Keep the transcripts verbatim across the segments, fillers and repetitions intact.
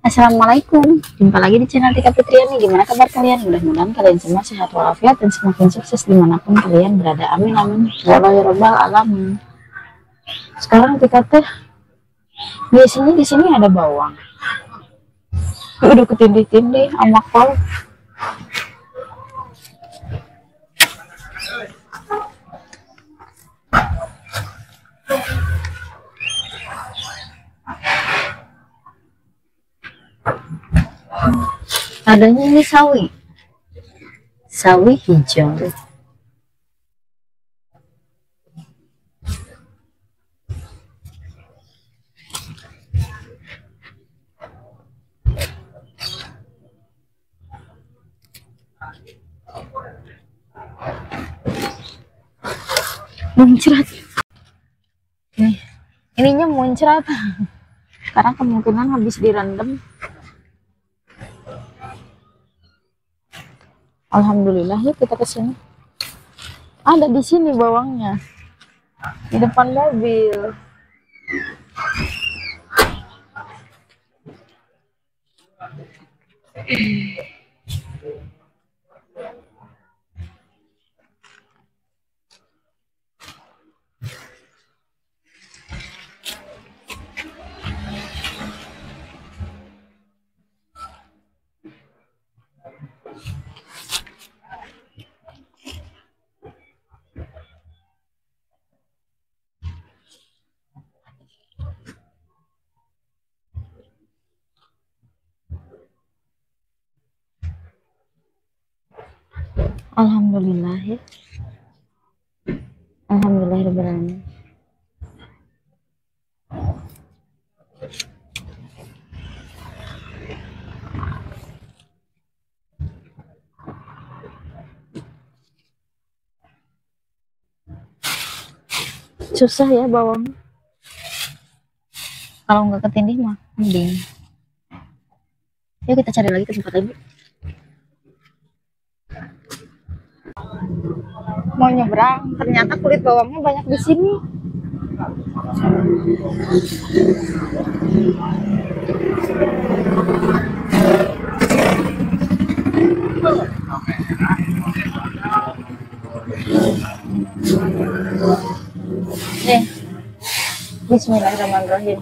Assalamualaikum, jumpa lagi di channel Tika Fitriani. Gimana kabar kalian? Mudah-mudahan kalian semua sehat walafiat dan semakin sukses dimanapun kalian berada. Amin amin. Walau ya robbal alamin. Sekarang Tika teh biasanya di sini ada bawang. Udah ketindih-tindih sama kol. Adanya ini sawi, sawi hijau. Muncrat. Nih, ininya muncrat. Karena kemungkinan habis direndam. Alhamdulillah ya kita kesini. Ada di sini bawangnya, di depan mobil. Alhamdulillah ya. Alhamdulillahirobbilalamin. Susah ya bawang. Kalau nggak ketindih mah mending. Yuk kita cari lagi ke tempat lain. Mau nyebrang, ternyata kulit bawangnya banyak di sini. Nih, bismillahirrahmanirrahim.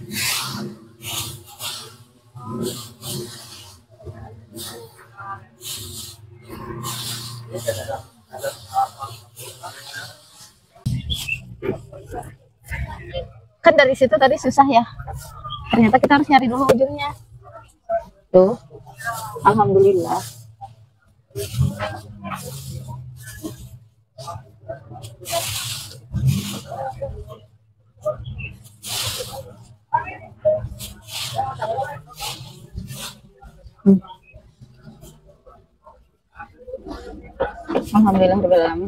Kan dari situ tadi susah ya, ternyata kita harus nyari dulu ujungnya. Tuh, alhamdulillah. Hmm. Alhamdulillahirobbilalamin.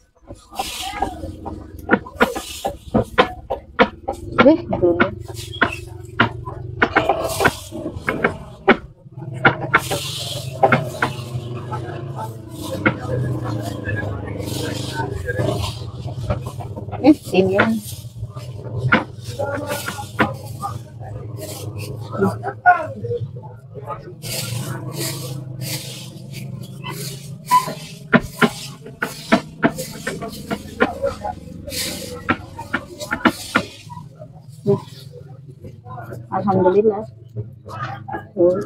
Wih, dulu. Eh, ini. Alhamdulillah. Oh.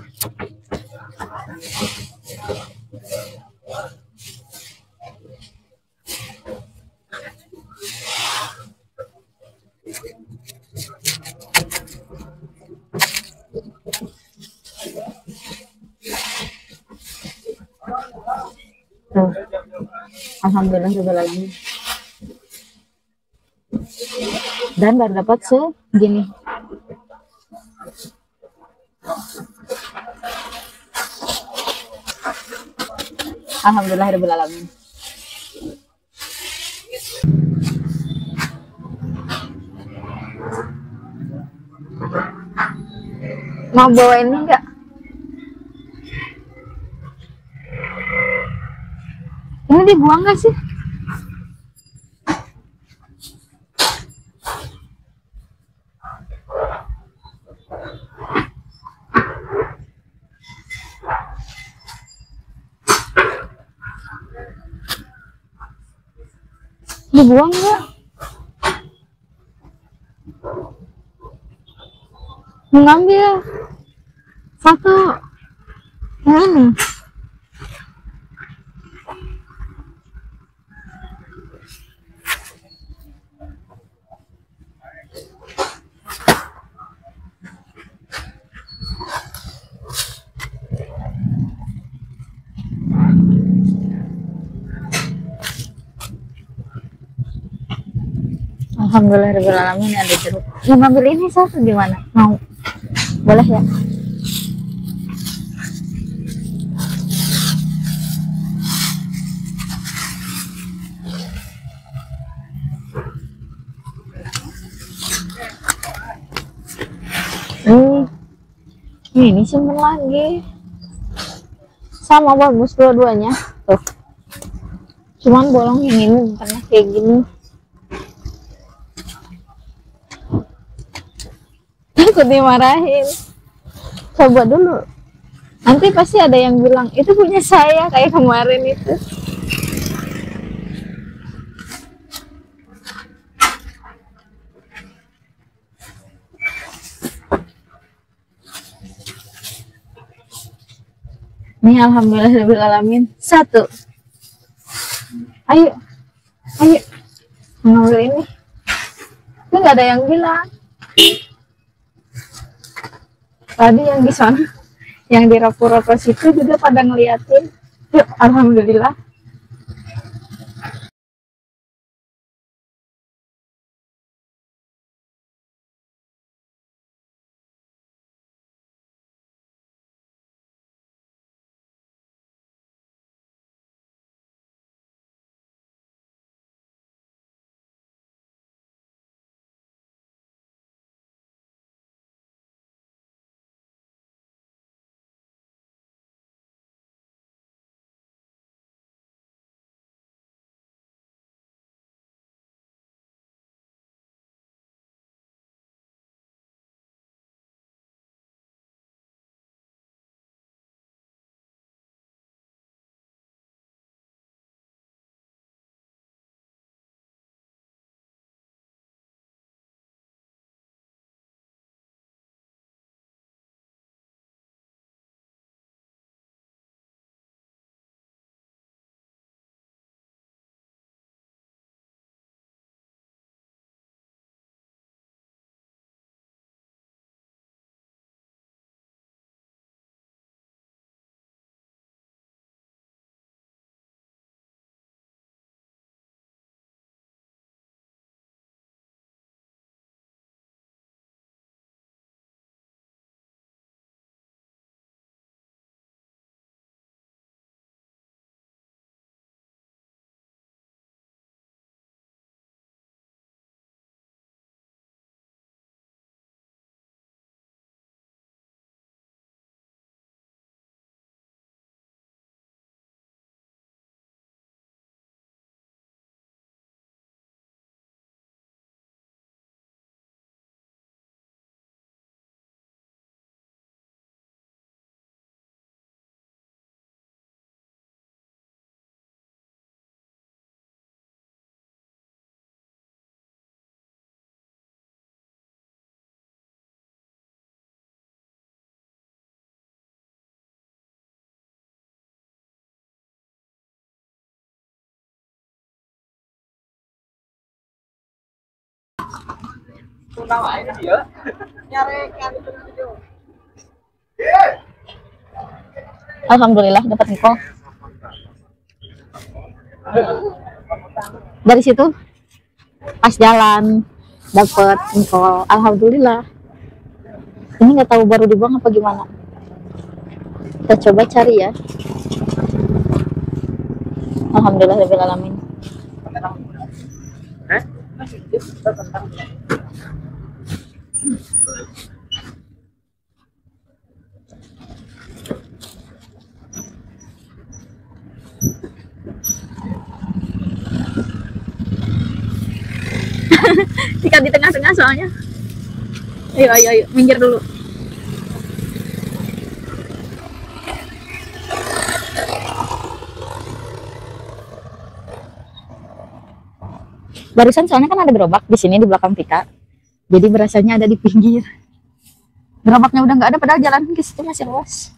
Tuh. Alhamdulillah. Dan baru dapat segini. Alhamdulillahirobbilalamin. Mau bawa ini enggak? Ini dibuang nggak sih? buang nggak? Mengambil satu yang ini. Alhamdulillahirobbilalamin ada jeruk. Mau ngambil ini satu di mana? Mau? Boleh ya? Hmm. Ini simpen lagi. Sama bagus dua-duanya. Tuh. Cuman bolong yang ini karena kayak gini. Takut dimarahin. Coba dulu. Nanti pasti ada yang bilang itu punya saya kayak kemarin itu. Ini alhamdulillahirobbilalamin satu. Ayo, ayo ngambil ini. Ini nggak ada yang bilang. Tadi yang di sana, yang di rapo-rapo situ juga pada ngeliatin. Yuk, alhamdulillah. Alhamdulillah dapat Niko. Dari situ pas jalan dapat Niko. Alhamdulillah. Ini nggak tahu baru dibuang apa gimana. Kita coba cari ya. Alhamdulillahirobbilalamin. Eh? Ikan di tengah-tengah soalnya. Ayo, ayo, ayo, minggir dulu. Barusan soalnya kan ada gerobak di sini di belakang kita. Jadi berasanya ada di pinggir. Gerobaknya udah nggak ada padahal jalan ke situ masih luas.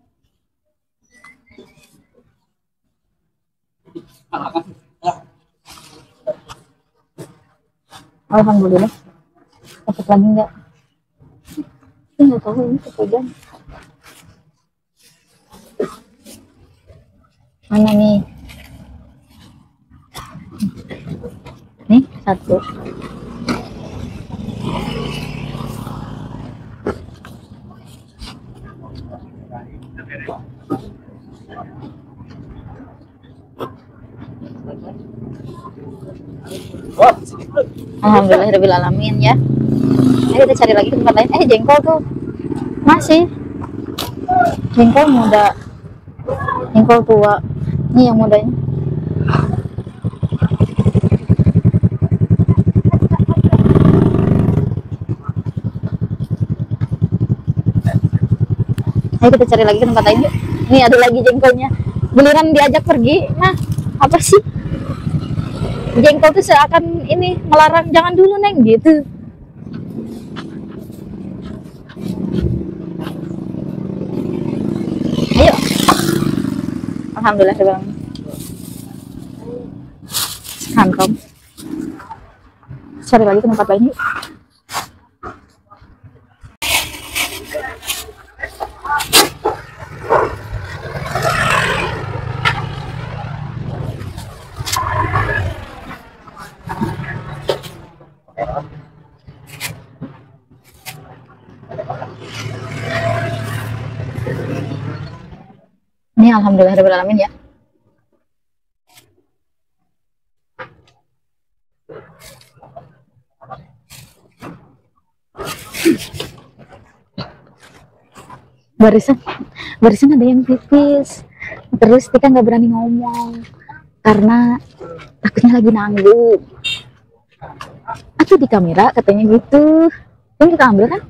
Alhamdulillah. Dapat lagi nggak? Ini nggak tahu ini kepegang. Mana nih? Nih satu. Alhamdulillahirabbil alamin ya. Ayo kita cari lagi ke tempat lain. Eh jengkol tuh masih. Jengkol muda. Jengkol tua. Ini yang mudanya. Ayo kita cari lagi ke tempat lain yuk. Ini ada lagi jengkolnya. Giliran diajak pergi. Nah, apa sih? Jengkol tuh seakan ini melarang, jangan dulu neng gitu. Ayo. Alhamdulillah bang. Kantong. Cari lagi ke tempat lain yuk. Ini alhamdulillahirabbil alamin ya. Barusan, barusan ada yang pipis. Terus kita nggak berani ngomong karena takutnya lagi nanggung. Aku di kamera katanya gitu. Ini kita ambil kan?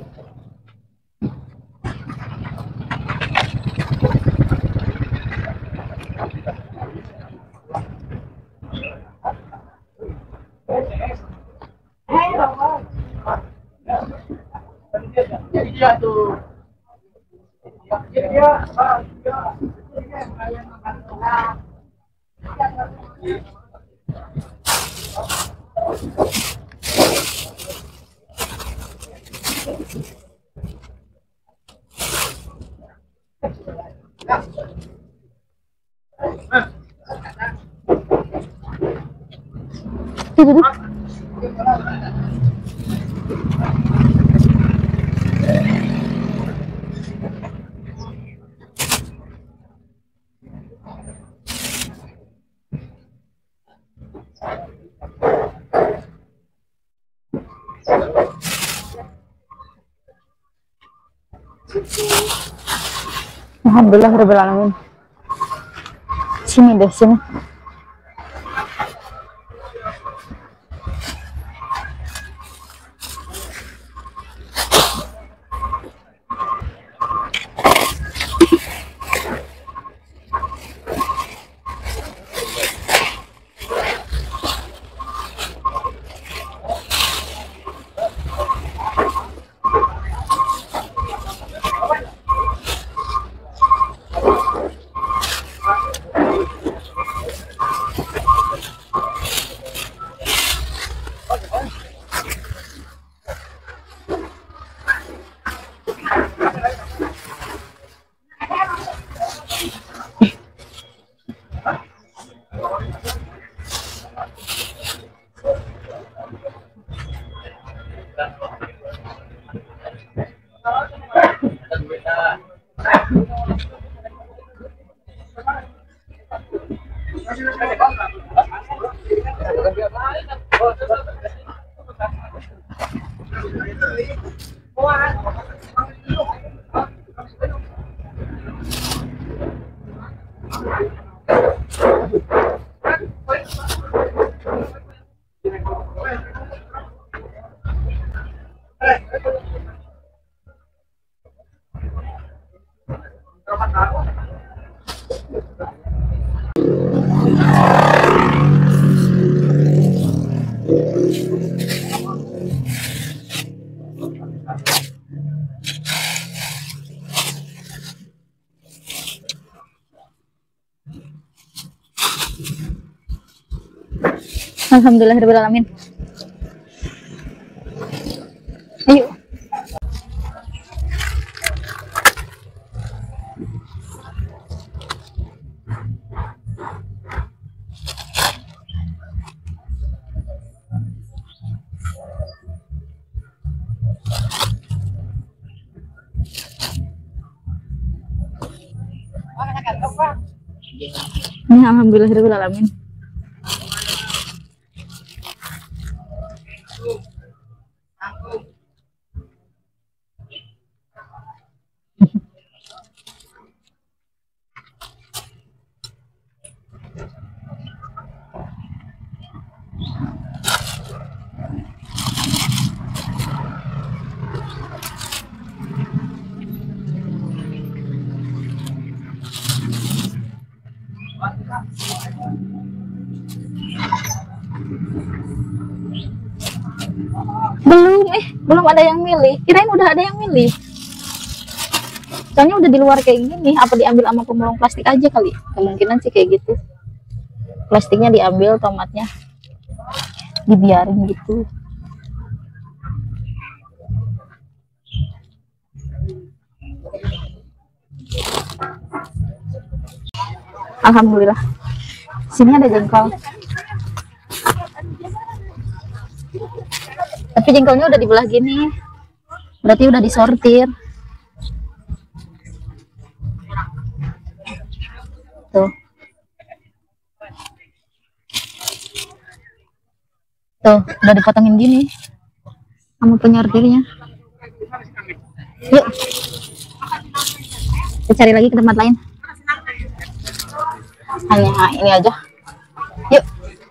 Duduk. Alhamdulillahirabbil alamin. Sini deh sini. Alhamdulillahirabbil alamin. Ayo. Ini alhamdulillahirabbil alamin. Belum, eh, belum ada yang milih. Kirain udah ada yang milih. Soalnya udah di luar kayak gini, apa diambil sama pemulung plastik aja kali? Kemungkinan sih kayak gitu. Plastiknya diambil, tomatnya dibiarin gitu. Alhamdulillah. Sini ada jengkol. Tapi jengkolnya udah dibelah gini. Berarti udah disortir. Tuh. Tuh, udah dipotongin gini. Sama penyortirnya. Yuk. Kita cari lagi ke tempat lain. Hanya ini aja. Yuk.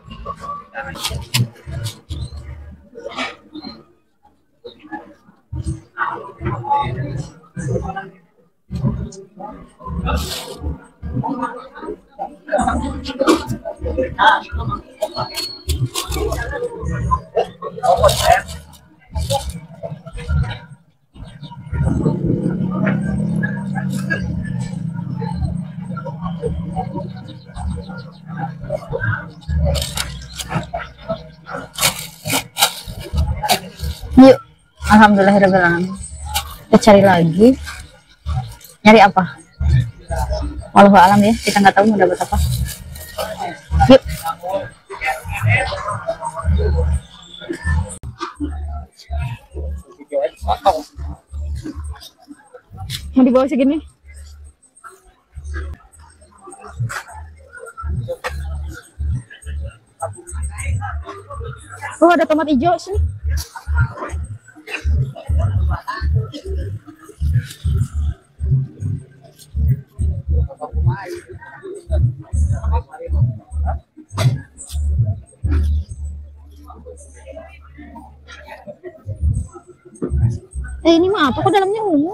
Yuk, alhamdulillahirabbil alamin. Kita cari lagi. Nyari apa? Wallahu alam ya, kita nggak tahu mau dapat apa. Yuk. Mau dibawa segini? Oh, ada tomat hijau sih. Eh, ini mah apa kok dalamnya ungu?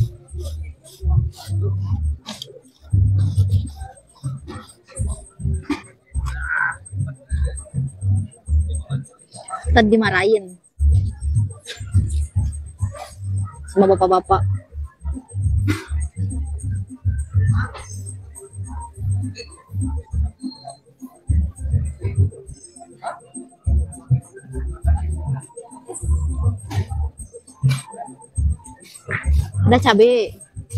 Tadi dimarahin sama bapak-bapak. Ada cabai.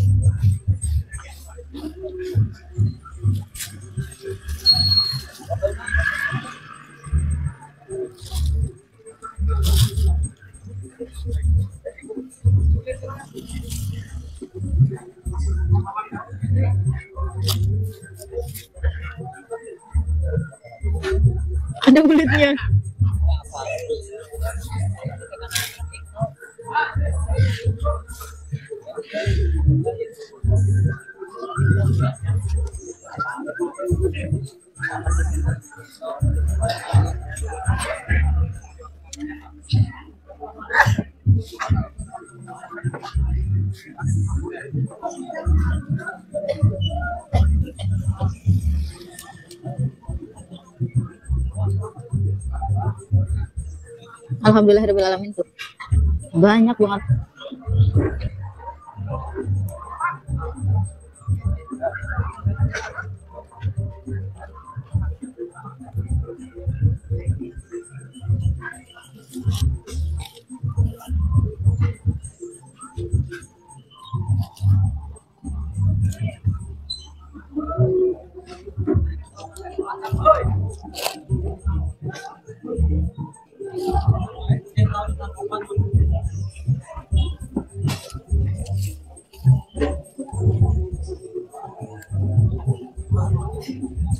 Ada kulitnya. Alhamdulillahirabbil alamin tuh. Banyak banget.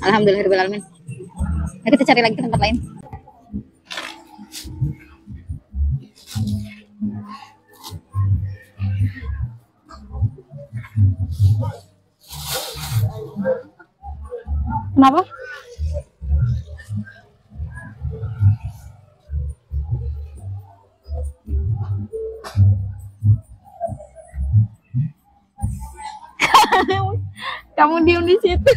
Alhamdulillahirobbilalamin. Nah, kita cari lagi ke tempat lain. Kenapa? Kamu diem di situ.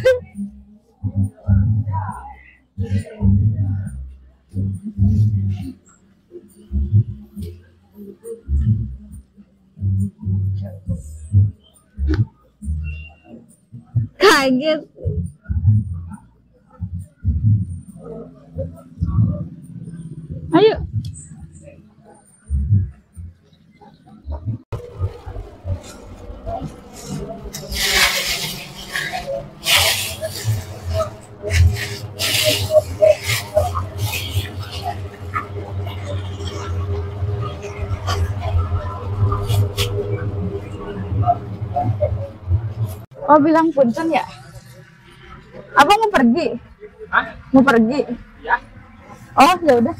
Kaget. Ayo. Oh, bilang punten ya? Abang mau pergi? Hah? Mau pergi? Ya. Oh, ya udah.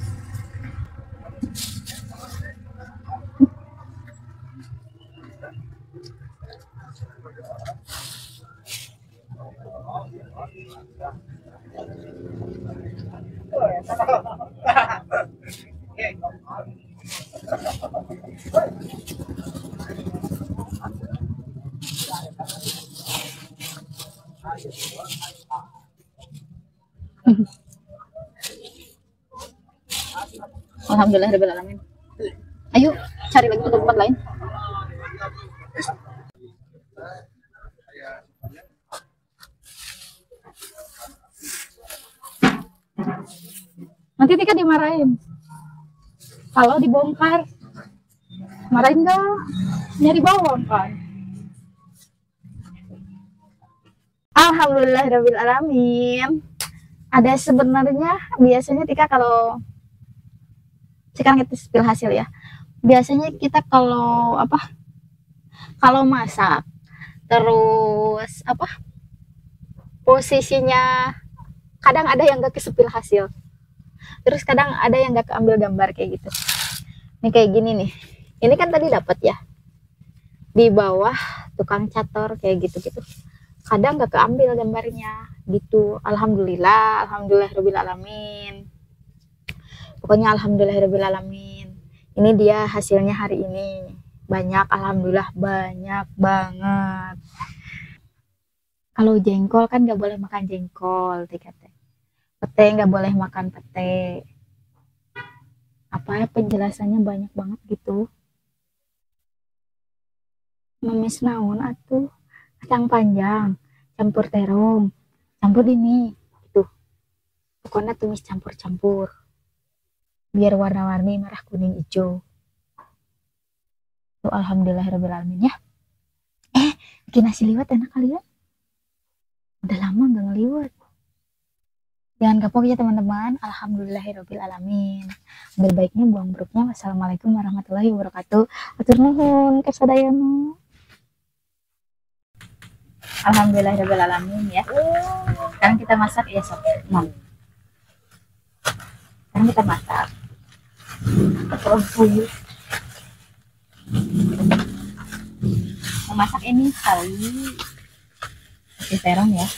Alhamdulillahirobbilalamin. Ayo cari lagi ke tempat lain. Nanti Tika dimarahin kalau dibongkar. Marahin dong, nyari bawang kan. Alhamdulillahirobbilalamin. Ada sebenarnya biasanya Tika kalau sekarang kita spill hasil ya. Biasanya kita kalau apa? Kalau masak terus apa? Posisinya kadang ada yang gak kesepil hasil. Terus kadang ada yang gak keambil gambar kayak gitu. Ini kayak gini nih. Ini kan tadi dapat ya. Di bawah tukang cator kayak gitu-gitu. Kadang gak keambil gambarnya gitu. Alhamdulillah, alhamdulillahirobbilalamin. Pokoknya alhamdulillahirobbilalamin. Ini dia hasilnya hari ini. Banyak, alhamdulillah banyak banget. Kalau jengkol kan gak boleh makan jengkol, Tika teh. Pete nggak boleh makan pete. Apa ya penjelasannya banyak banget gitu. Memis naon atuh, kacang panjang, campur terong, campur ini, gitu. Pokoknya tumis campur-campur. Biar warna-warni merah, kuning, hijau. Tuh alhamdulillahirobbilalamin ya. Eh, bikin nasi liwet enak kali ya. Udah lama nggak ngeliwet. Jangan kapok ya teman-teman. Alhamdulillahirobbilalamin. Berbaiknya buang buruknya. Wassalamualaikum warahmatullahi wabarakatuh. Atur nuhun kesadayana. Alhamdulillahirobbilalamin ya. Sekarang kita masak ya sob. Nah. Sekarang kita masak. Terus memasak ini kali kasih terong ya.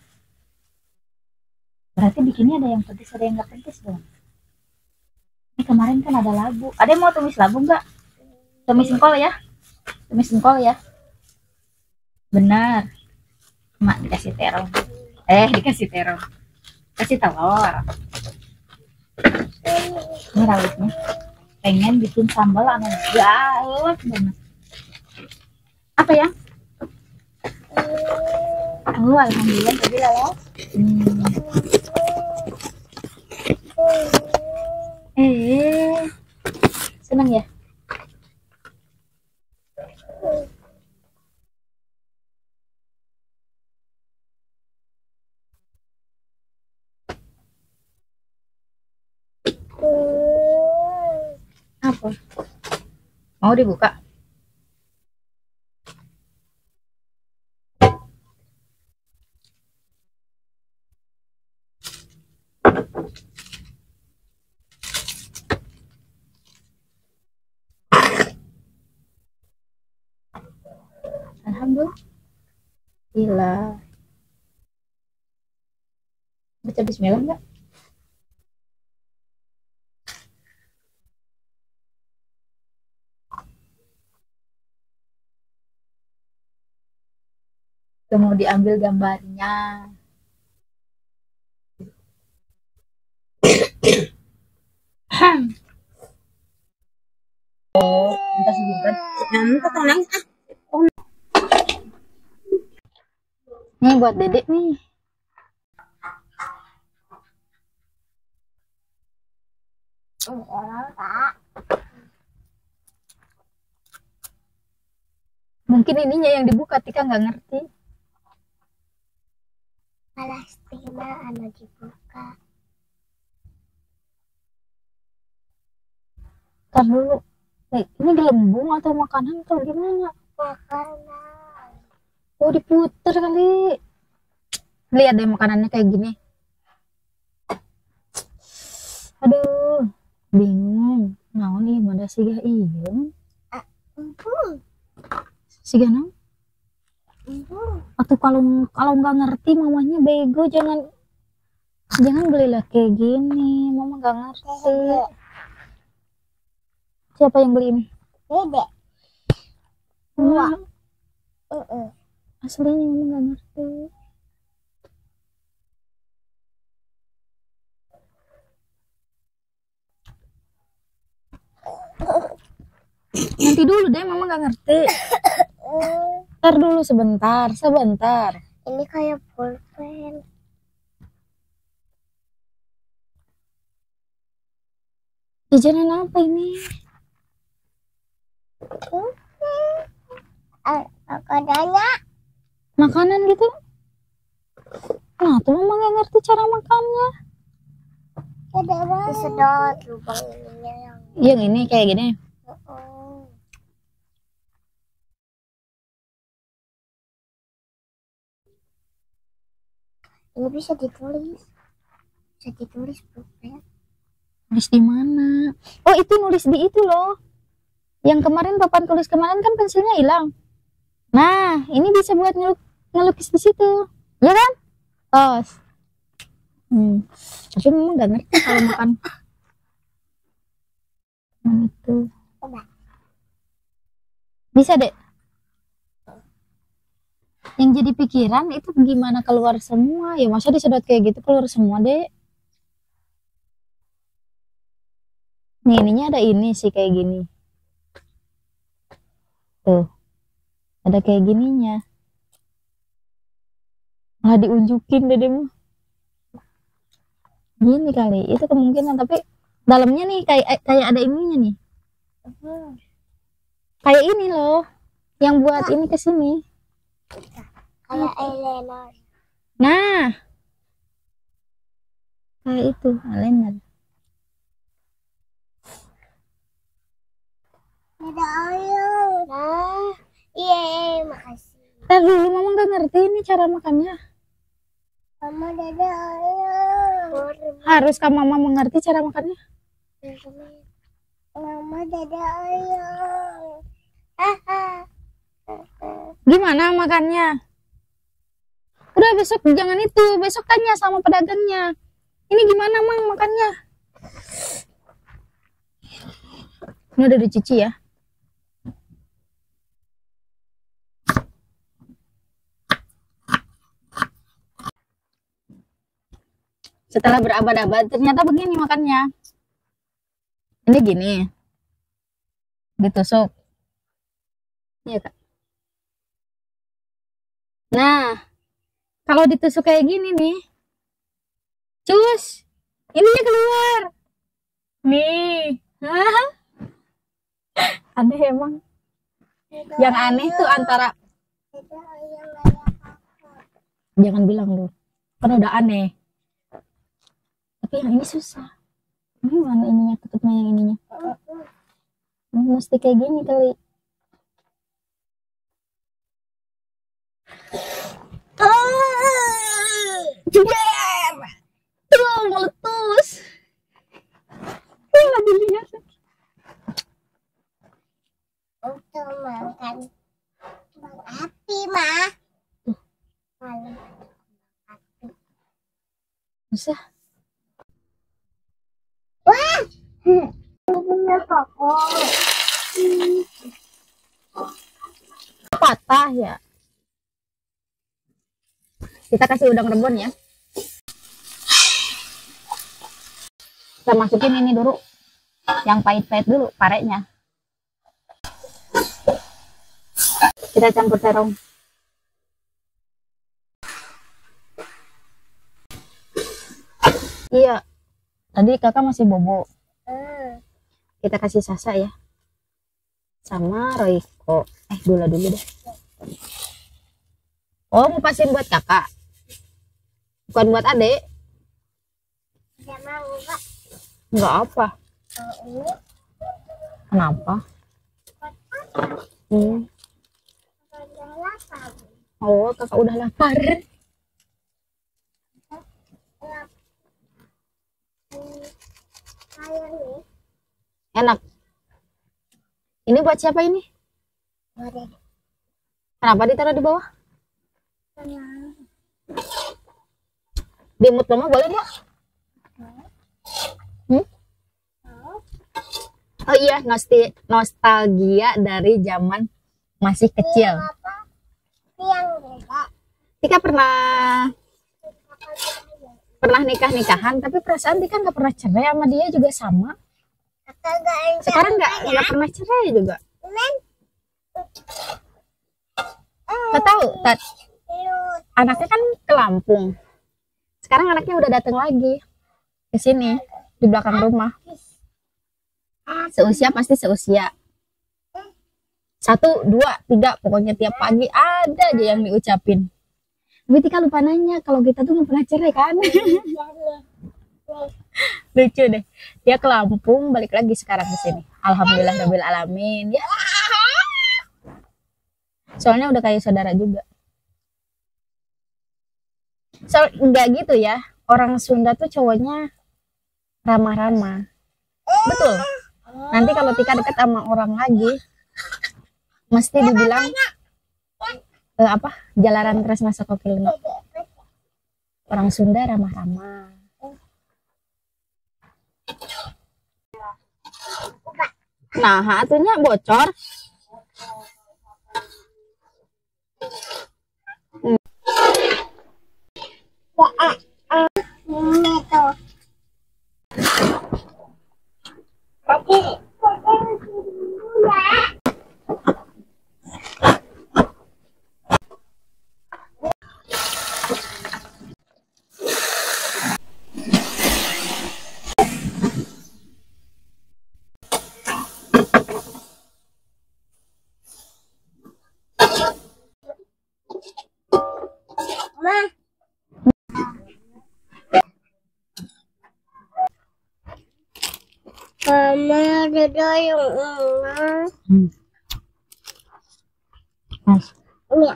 Berarti bikinnya ada yang pedes, ada yang nggak pedes dong. Ini kemarin kan ada labu. Ada yang mau tumis labu nggak? Tumis engkol ya. Tumis engkol ya. Benar. Mak dikasih terong. Eh, dikasih terong. Kasih telur. Ini rawitnya. Pengen bikin sambal anu galak banget. Apa ya? Oh, alhamdulillah jadi lah. Hmm. Eh, senang ya? Apa? Mau dibuka? Alhamdulillah. Baca bismillah enggak? Tuh, mau diambil gambarnya. Oh, entah sebentar. Nanti tenang. Nih buat dedek nih. Mungkin ininya yang dibuka, Tika nggak ngerti. Palestina anu dibuka. Ntar dulu. Eh, ini gelembung atau makanan atau gimana? Makanan. Oh, diputer kali. Lihat deh makanannya kayak gini. Aduh, bingung. Nah, nih mana sih gak iya? Empung. Sih gak nang? Empung. Atau kalau kalau nggak ngerti mamanya bego, jangan jangan belilah kayak gini. Mama nggak ngerti. Siapa yang beli ini? Beda. Mama, Heeh. aslinya mama nggak ngerti. Nanti dulu deh, mama nggak ngerti. Ntar dulu sebentar, sebentar. Ini kayak pulpen. Jajanan apa ini? Ah, makanannya Makanan gitu? Nah, tuh mama nggak ngerti cara makannya. ada banget. Sedot lubang ininya yang. Yang ini kayak gini. Oh. Ini bisa ditulis. Bisa ditulis pulpen. Nulis di mana? Oh, itu nulis di itu loh. Yang kemarin papan tulis kemarin kan pensilnya hilang. Nah, ini bisa buat ngeluk ngelukis di situ. Ya kan? Tos. Hmm. Tapi memang nggak ngerti kalau makan. Nah, itu. Coba. Bisa deh. Yang jadi pikiran itu gimana keluar semua. Ya masa disedot kayak gitu keluar semua deh. Nih, ininya ada ini sih kayak gini. Tuh. Ada kayak gininya. Malah diunjukin deh deh. Gini kali. Itu kemungkinan, tapi dalamnya nih kayak kayak ada ininya nih. Hmm. Kayak ini loh. Yang buat ini ke sini. Kayak eyeliner. Nah. Kayak itu, eyeliner. Ada ayam. Nah, iya, makasih. Ntar dulu, mama nggak ngerti ini cara makannya. Mama dada ayam. Harus kan mama mengerti cara makannya. Mama dada ayam. Haha. Gimana makannya? Udah besok jangan itu, besok tanya sama pedagangnya. Ini gimana mang makannya? Ini udah dicuci ya. Setelah berabad-abad ternyata begini makannya. Ini gini. Ditusuk. Iya kak. Nah, kalau ditusuk kayak gini nih, cus, ininya keluar. Nih, hah? Aneh emang. Yang aneh tuh antara, Dada ayam kayak apa? jangan bilang lu, kan udah aneh. Tapi yang ini susah. Ini mana ininya, tutupnya yang ininya. Ini mesti kayak gini kali. Jeber! Tuh, meletus. Nggak dilihat. Untuk makan bang api. mah. Bisa. Wah. Punya koko. Patah ya. Kita kasih udang rebon ya. Kita masukin ini dulu. Yang pahit-pahit dulu, parenya. Kita campur terong. Iya. Tadi kakak masih bobo. Hmm. Kita kasih Sasa ya. Sama Royko. Eh, dulu dulu deh. Oh, mau pasin buat kakak. Bukan buat adek. Dia mau enggak? Enggak apa. Kalau ini Kenapa? buat Hmm. apa? Udah lapar. Oh, kakak udah lapar. Lap. Hmm. Kayak nih. Enak. Ini buat siapa ini? Boleh. Kenapa ditaruh di bawah? Tenang. Di mood mama boleh nggak? Hmm? Oh iya, nosti nostalgia dari zaman masih kecil. Yang apa? Yang beda. Tika pernah pernah nikah-nikahan, tapi perasaan Tika nggak pernah cerai sama dia juga sama. Kagak enak. Sekarang nggak nggak pernah cerai juga. Men. Nggak tahu, tat, Lu. anaknya kan ke Lampung. Sekarang anaknya udah datang lagi ke sini di belakang rumah. Seusia pasti seusia. Satu, dua, tiga, pokoknya tiap pagi ada aja yang diucapin. Tapi Tika lupa nanya kalau kita tuh nggak pernah cerai kan? Lucu deh. Dia ke Lampung, balik lagi sekarang ke sini. Alhamdulillah rabbil alamin. Ya. Soalnya udah kayak saudara juga. So, enggak gitu ya. Orang Sunda tuh cowoknya ramah-ramah. Betul. Nanti kalau Tika deket sama orang lagi, mesti dibilang eh, apa? Jalaran terus masuk ke Kilno. Orang Sunda ramah-ramah. Nah, atunya bocor. Ini tuh. Tapi ya. Ma. Mama ada dayung emas. Hmm. Mas. Iya.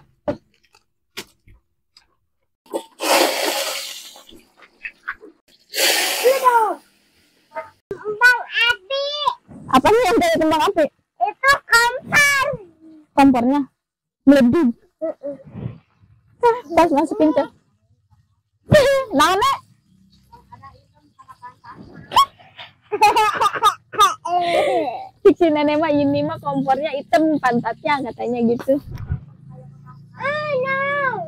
Kembang api. Apa nih yang dari kembang api? Itu kompor. Kompornya meleduk. Pas masukin ke. Nah, Nek. Si nenek mah ini mah kompornya hitam pantatnya katanya gitu. Oh no.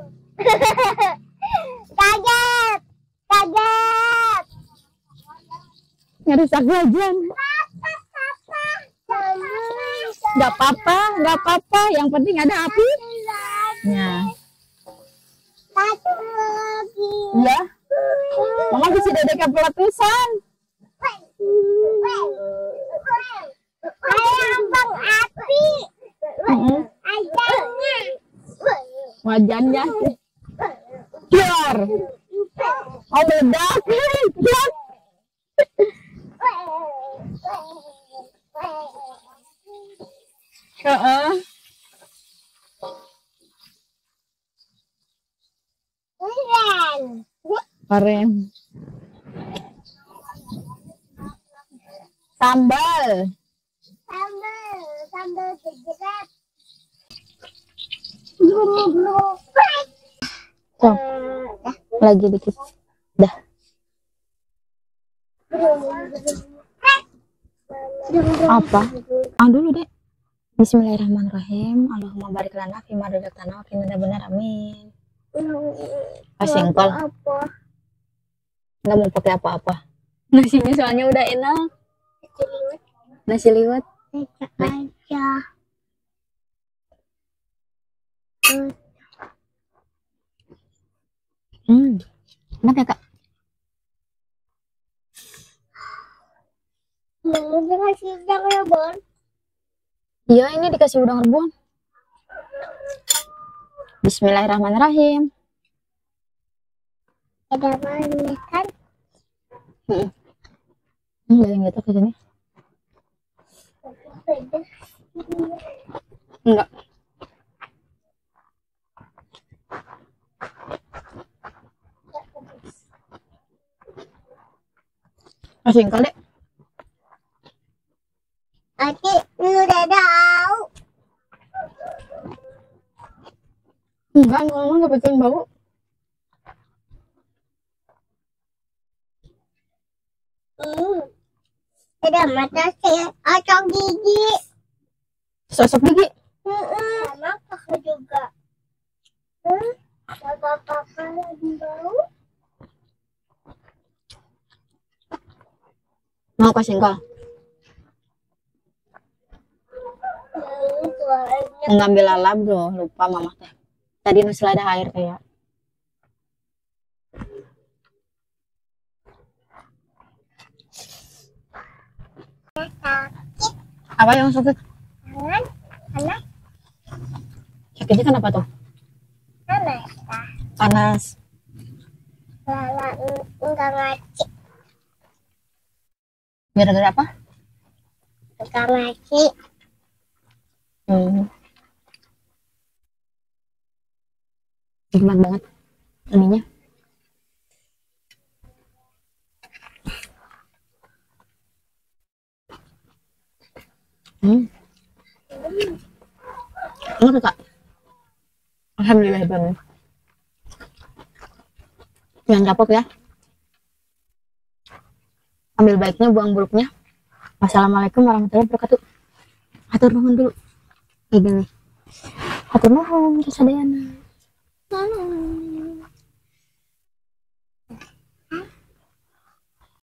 Kaget. Kaget. Ngerusak wajan. Papa, papa. Mama. Gak apa-apa, gak apa-apa. Yang penting ada api. Ya. Satu lagi. Ya. Mama bisa dedek peletusan. Kayak kembang api. Mm-mm. Ayamnya. Wajannya. Biar. Oh meledak. Biar. Heeh. Keren. Keren. Sambal. Sambal, sambal jejerat. Tuh, lagi dikit. Dah. Apa? Ah dulu deh. Bismillahirrahmanirrahim. Allahumma barik lana fi ma razaqtana wa qina benar amin. Asingkol. Nggak mau pakai apa-apa. Nasinya soalnya udah enak. Nasi liwet. aja. Hmm, enak ya kak? Mau dikasih udang rebon? Iya, ini dikasih udang rebon. Bismillahirrahmanirrahim. Ada mana kan? Hmm, hmm yang gitu ke sini. Enggak. Asing kali. Ati, lu udah tahu? Enggak, ngomong nggak bikin bau. Hmm. Ada mata saya atau gigi? Sosok gigi. Hmm. Sama kakak juga. Hmm. Kakak-kakak lagi bau? Mau kasih engkau? Hmm, suaranya. Ngambil lalap loh, lupa mama teh. Tadi masih ada air kayak. Sakit. Apa yang sakit? Tangan, panas, Sakitnya kenapa tuh? panas kah? Panas. Lala enggak ngaci, Gara-gara apa? enggak ngaci. Hmm. Nikmat banget ininya. Hmm. Enak kak. Alhamdulillah banget. Jangan kapok ya. Ambil baiknya, buang buruknya. Wassalamualaikum warahmatullahi wabarakatuh. Atur nuhun dulu. Ini nih. Atur nuhun, kesadayana.